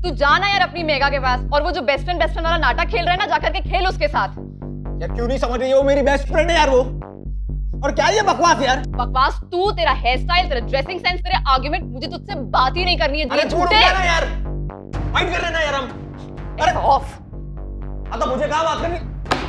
तू जाना यार अपनी मेगा के पास, और वो जो बेस्ट फ्रेंड वाला नाटक खेल रहा है ना, जाकर के खेल उसके साथ। यार क्यों नहीं समझ रही है, वो मेरी बेस्ट फ्रेंड है यार वो। और क्या ये बकवास यार? बकवास तू, तेरा हेयर स्टाइल, तेरा ड्रेसिंग सेंस, तेरे आर्गुमेंट, मुझे तुझसे बात ही नहीं करनी है। अरे छोड़ो ना यार, फाइट कर रहे ना यार हम। अरे ऑफ। तो मुझे कहाँ बात करनी?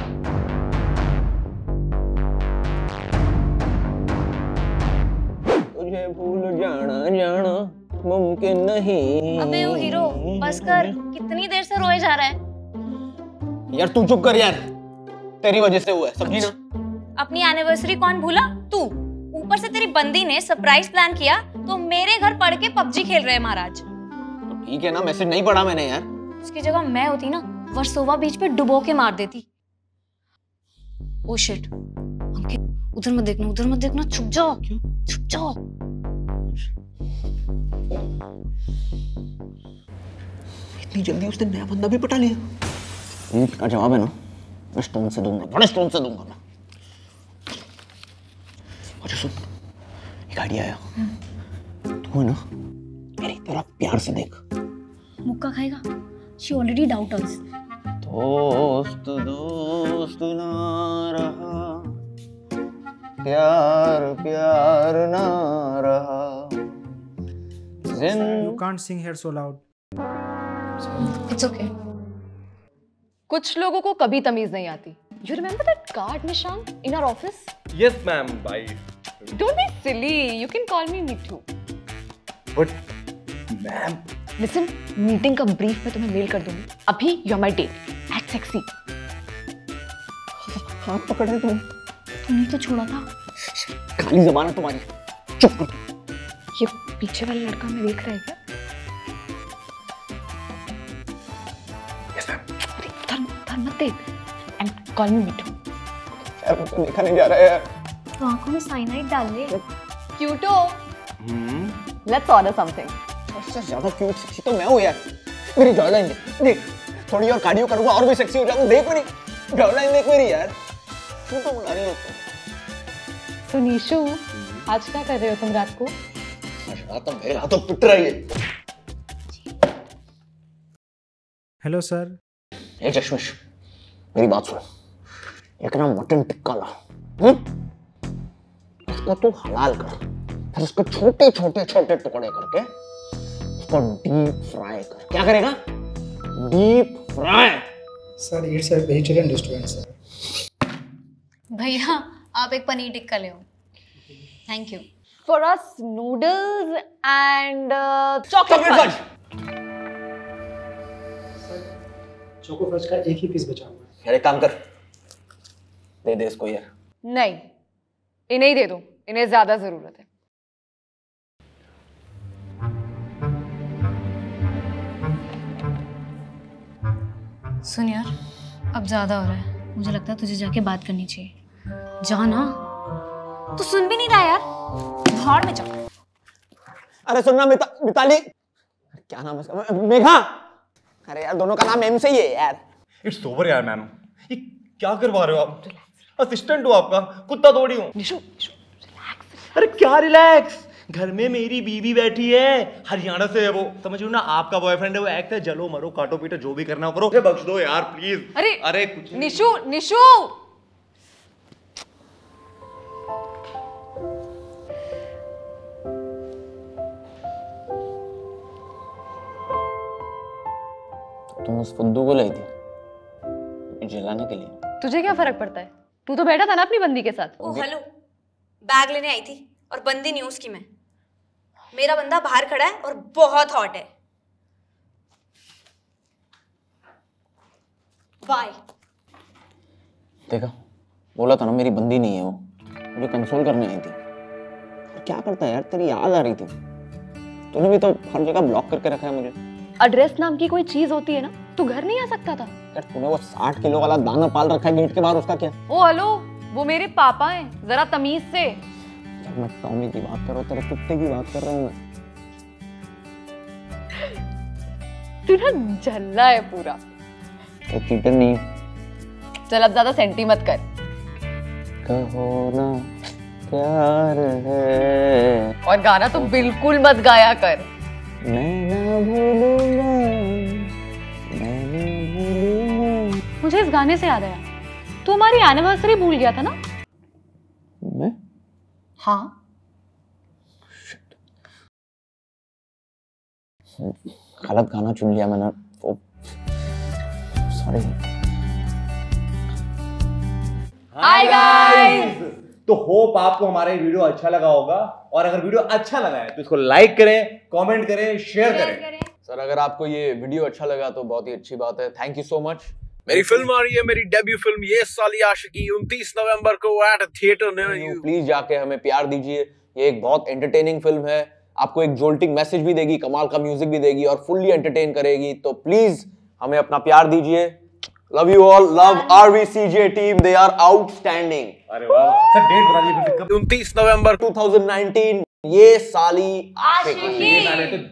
तुझे भूल जाना मुमकिन नहीं। अबे वो हीरो, बस कर, कितनी देर से रोए जा रहा है? यार तू चुप कर यार, तेरी वजह से हुआ है, समझी ना? अपनी एनिवर्सरी कौन भूला? तू। ऊपर से तेरी बंदी ने सरप्राइज प्लान किया तो मेरे घर पढ़ के पबजी खेल रहे हैं महाराज। तो ठीक है ना, मैसेज नहीं पढ़ा मैंने यार। उसकी जगह मैं होती ना, वर्सोवा बीच पे डुबो के मार देती। ओ शिट, उधर मत देखना, उधर मत देखना, छुप जाओ। क्यों? छुप जाओ। इतनी जल्दी उसने नया बंदा भी पटा लिया? का जवाब है ना, मैं स्टोन से दूंगा, बड़े स्टोन से दूंगा मैं। अच्छा सुन, एक आइडिया आया। तू है ना, मेरी तरफ प्यार से देख। मुक्का खाएगा? She already doubt us. दोस्त दोस्त ना रहा, प्यार प्यार ना रहा। You can't sing here so loud. It's okay. कुछ लोगों को कभी तमीज नहीं आती। You remember that card निशान in our office? Yes, ma'am. Bye. Don't be silly. You can call me Mithu. But, ma'am. Listen, meeting का ब्रीफ मैं तुम्हें मेल कर दूंगी। अभी you're my date. Act sexy. हाथ पकड़े तुम। तूने तो छोड़ा था। काली ज़बान है तुम्हारी। चुप कर। ये पीछे वाला लड़का मैं देख रहा है क्या? Yes, ma'am. धर मत देख। And call me Mithu. यार मुझे देखा नहीं जा रहा है यार। तो आंखों में साइनाइड डाल ले। Cuto. Let's order something. इससे ज़्यादा क्यूट सेक्सी तो मैं हूँ यार। मेरी जॉयलाइन देख, थोड़ी और कार्डियो करूँगा और भी सेक्सी हो जाऊँ। देख मेरी जॉयलाइन, देख मेरी यार। क्यों तो बुला रही हो तुम? तो निशु, आज क्या कर रहे हो तुम रात को? रात तो मेरे हाथों पिट रही है। Hello sir. ए चश्मिश, मेरी बात सुन। एक ना मटन टिक्का ला, इसको तू हलाल कर, फिर उसको छोटे छोटे छोटे टुकड़े करके उसको डीप फ्राई कर। क्या करेगा? Deep fry. Sir it's a vegetarian restaurant sir. भैया आप एक पनीर टिक्का ले आओ। Thank you. For us noodles and chocolate fudge. Choco fudge का एक ही पीस बचा हुआ है। यार एक काम कर, दे दे इसको यार। नहीं, इन्हें ही दे दो, इन्हें ज्यादा जरूरत है। सुन यार, अब ज्यादा हो रहा है। मुझे लगता है तुझे जाके बात करनी चाहिए। जा ना। तू सुन भी नहीं रहा यार। भाड़ में जा। अरे सुनना मिताली, क्या नाम है इसका? मेघा। अरे यार दोनों का नाम एम से ही है यार। It's over यार मैम। ये क्या करवा रहे हो आप? असिस्टेंट हो आपका, कुत्ता थोड़ी हूँ। निशु, रिलैक्स। अरे क्या रिलैक्स? घर में मेरी बीवी बैठी है, हरियाणा से है वो, समझ लो ना। आपका बॉयफ्रेंड है, वो एक्ट है। जलो मरो काटो पीटो जो भी करना हो करो, मुझे बख्श दो यार प्लीज। अरे कुछ निशु, निशु। तुम उस फुद्दू को लाई थी जलाने के लिए? तुझे क्या फर्क पड़ता है? तू तो बैठा था ना अपनी बंदी के साथ। ओ हेलो, बैग लेने आई थी और बंदी नहीं उसकी मैं। मेरा बंदा बाहर खड़ा है और बहुत हॉट है। बाय। देखा, बोला था ना मेरी बंदी नहीं है वो, मुझे कंसोल करने आई थी। क्या करता है यार, तेरी याद आ रही थी। तूने भी तो हर जगह ब्लॉक करके रखा है मुझे। एड्रेस नाम की कोई चीज होती है ना, तू घर नहीं आ सकता था? यार तूने वो 60 किलो वाला दाना पाल रखा है गेट के बाहर, उसका क्या? ओ हेलो, वो मेरे पापा हैं, जरा तमीज से। यार मैं टॉमी की बात कर रहा हूँ, तेरे कुत्ते की बात कर रहा हूँ मैं। तू ना झल्ला है पूरा। वो चीटर नहीं। चल अब ज्यादा सेंटी मत कर। कहो ना प्यार है। और गाना तो बिल्कुल मत गाया कर। मैं ना भूलूंगा मुझे इस गाने से याद आया, तू हमारी एनिवर्सरी भूल गया था ना? मैं? हाँ। गलत गाना चुन लिया मैंने। सॉरी। हाय गाइस, तो होप आपको हमारा ये वीडियो अच्छा लगा होगा, और अगर वीडियो अच्छा लगा है तो इसको लाइक करें, कमेंट करें, शेयर करें। सर अगर आपको ये वीडियो अच्छा लगा तो बहुत ही अच्छी बात है, थैंक यू सो मच। मेरी फिल्म आ रही है, मेरी डेब्यू फिल्म ये साली आशिकी 29 नवंबर को एट थिएटर में। प्लीज जाके हमें प्यार दीजिए, ये एक बहुत एंटरटेनिंग फिल्म है, आपको एक जोल्टिंग मैसेज भी देगी, कमाल का म्यूजिक भी देगी और फुल्ली एंटरटेन करेगी, तो प्लीज हमें अपना प्यार दीजिए। Love you all, love RVCJ team, they are outstanding. अरे वाह सर, डेट बता दीजिए कब? 29 नवंबर 2019, ये साली आशिकी।